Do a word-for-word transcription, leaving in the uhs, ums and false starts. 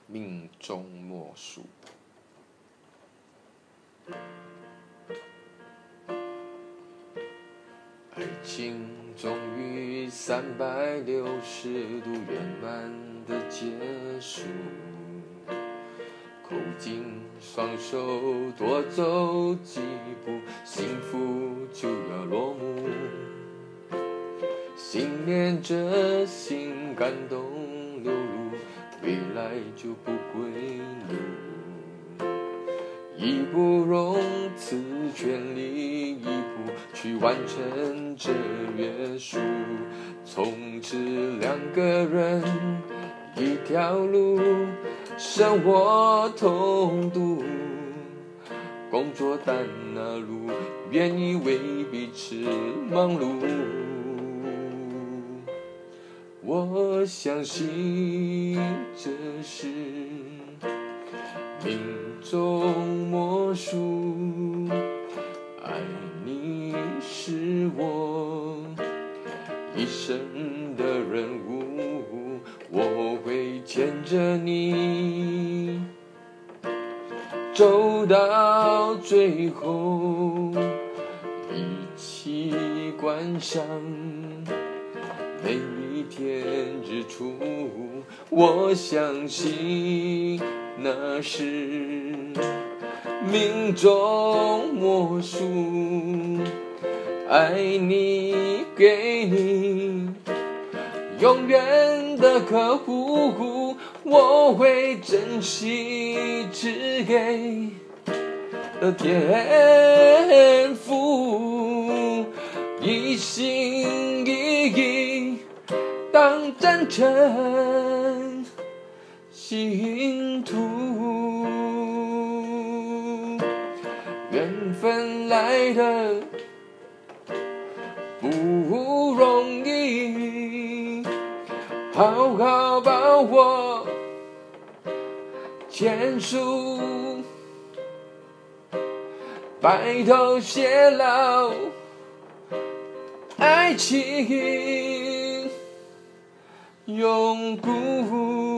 命中莫属。爱情终于三百六十度圆满的结束，扣紧双手多走几步，幸福就要落幕。心连着心，感动流露，未来就不归路。义不容辞，全力以赴去完成这约束。从此两个人一条路，生活同度，工作担那路，愿意为彼此忙碌。我相信这是命中莫属，爱你是我一生的任务，我会牵着你走到最后，一起观赏每一天日出。我相信那是命中莫属，爱你给你永远的呵护，我会珍惜只给的天赋，一心一意当真诚信徒。缘分来的不容易，好好把握牵手，白头偕老，爱情永固。